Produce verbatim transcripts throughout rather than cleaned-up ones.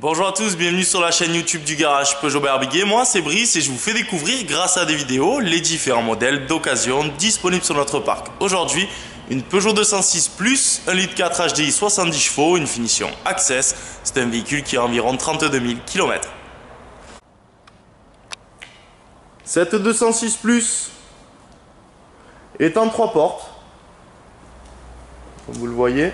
Bonjour à tous, bienvenue sur la chaîne YouTube du garage Peugeot Barbiguier. Moi c'est Brice et je vous fais découvrir grâce à des vidéos les différents modèles d'occasion disponibles sur notre parc. Aujourd'hui, une Peugeot deux cent six plus, un litre quatre H D I soixante-dix chevaux, une finition Access. C'est un véhicule qui a environ trente-deux mille kilomètres. Cette deux cent six plus est en trois portes, comme vous le voyez.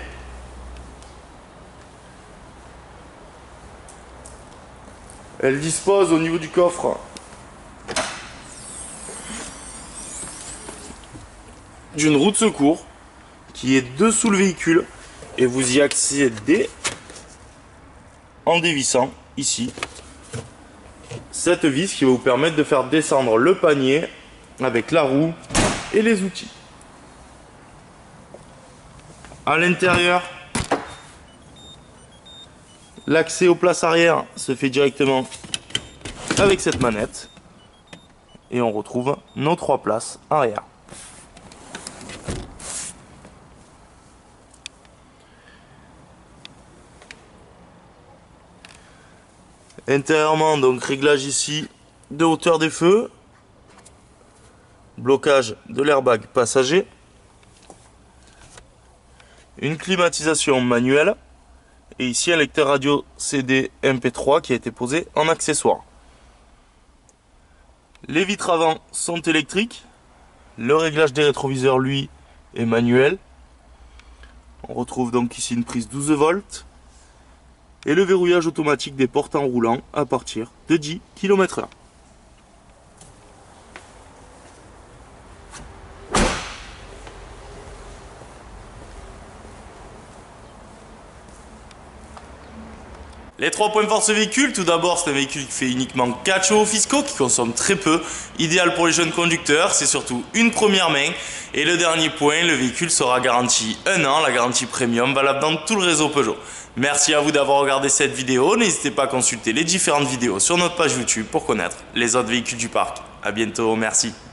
Elle dispose au niveau du coffre d'une roue de secours qui est dessous le véhicule et vous y accédez en dévissant ici cette vis qui va vous permettre de faire descendre le panier avec la roue et les outils. À l'intérieur, l'accès aux places arrière se fait directement avec cette manette et on retrouve nos trois places arrière. Intérieurement, donc réglage ici de hauteur des feux, blocage de l'airbag passager, une climatisation manuelle. Et ici un lecteur radio C D M P trois qui a été posé en accessoire. Les vitres avant sont électriques. Le réglage des rétroviseurs lui est manuel. On retrouve donc ici une prise douze volts. Et le verrouillage automatique des portes en roulant à partir de dix kilomètres heure. Les trois points forts de ce véhicule, tout d'abord c'est un véhicule qui fait uniquement quatre chevaux fiscaux, qui consomme très peu, idéal pour les jeunes conducteurs, c'est surtout une première main. Et le dernier point, le véhicule sera garanti un an, la garantie premium valable dans tout le réseau Peugeot. Merci à vous d'avoir regardé cette vidéo, n'hésitez pas à consulter les différentes vidéos sur notre page YouTube pour connaître les autres véhicules du parc. A bientôt, merci.